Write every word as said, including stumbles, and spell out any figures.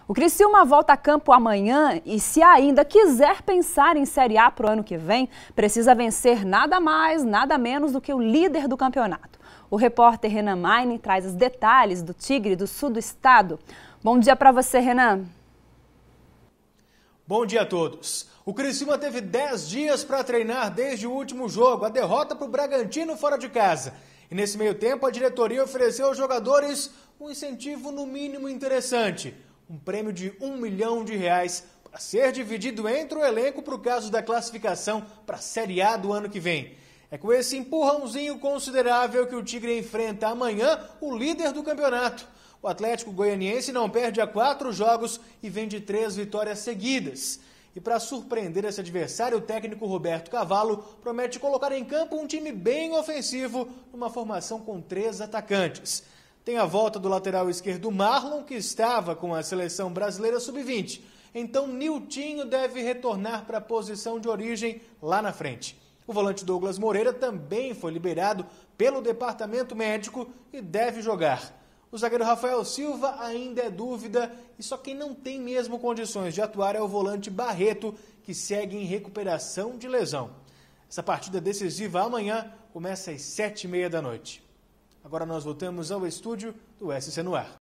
O Criciúma volta a campo amanhã e, se ainda quiser pensar em Série A para o ano que vem, precisa vencer nada mais, nada menos do que o líder do campeonato. O repórter Renan Maine traz os detalhes do Tigre do sul do estado. Bom dia para você, Renan. Bom dia a todos. O Criciúma teve dez dias para treinar desde o último jogo, a derrota para o Bragantino fora de casa. E nesse meio tempo, a diretoria ofereceu aos jogadores um incentivo no mínimo interessante. Um prêmio de um milhão de reais para ser dividido entre o elenco para o caso da classificação para a Série A do ano que vem. É com esse empurrãozinho considerável que o Tigre enfrenta amanhã o líder do campeonato. O Atlético Goianiense não perde há quatro jogos e vem de três vitórias seguidas. E para surpreender esse adversário, o técnico Roberto Cavalo promete colocar em campo um time bem ofensivo, numa formação com três atacantes. Tem a volta do lateral esquerdo Marlon, que estava com a seleção brasileira sub vinte. Então Niltinho deve retornar para a posição de origem lá na frente. O volante Douglas Moreira também foi liberado pelo departamento médico e deve jogar. O zagueiro Rafael Silva ainda é dúvida e só quem não tem mesmo condições de atuar é o volante Barreto, que segue em recuperação de lesão. Essa partida decisiva amanhã começa às sete e meia da noite. Agora nós voltamos ao estúdio do S C no Ar.